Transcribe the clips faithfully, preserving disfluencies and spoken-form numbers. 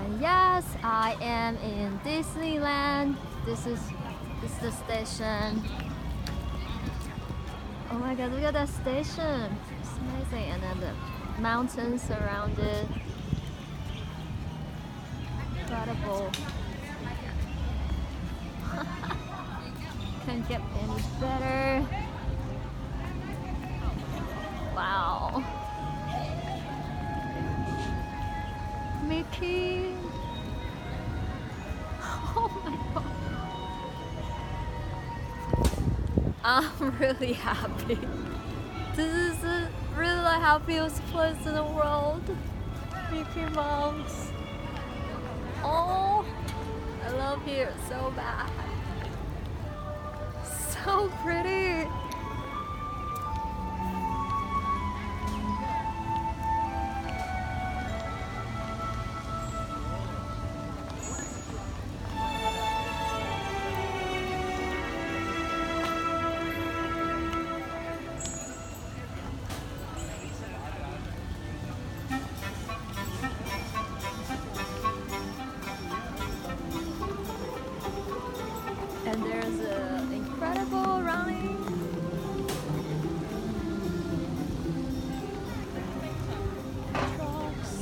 And yes, I am in Disneyland. This is this is the station. Oh my god, look at that station. It's amazing. And then the mountains around it. Incredible. Can't get any better. Wow. Mickey. Oh my god. I'm really happy. This is the really the happiest place in the world. Mickey Mouse. Oh, I love here so bad. So pretty. And there's an incredible running. Trucks.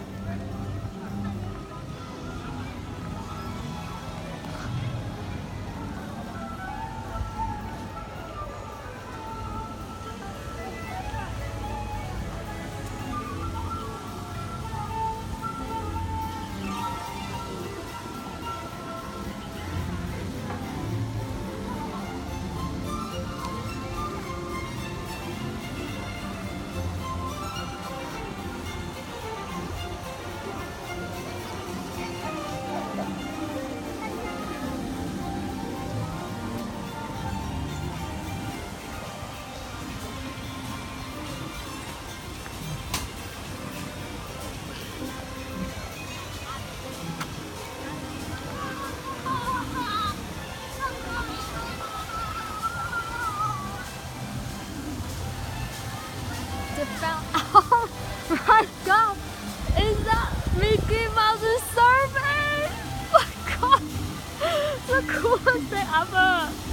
They found out right now is that Mickey Mouse is surfing! Oh my god! The coolest thing ever!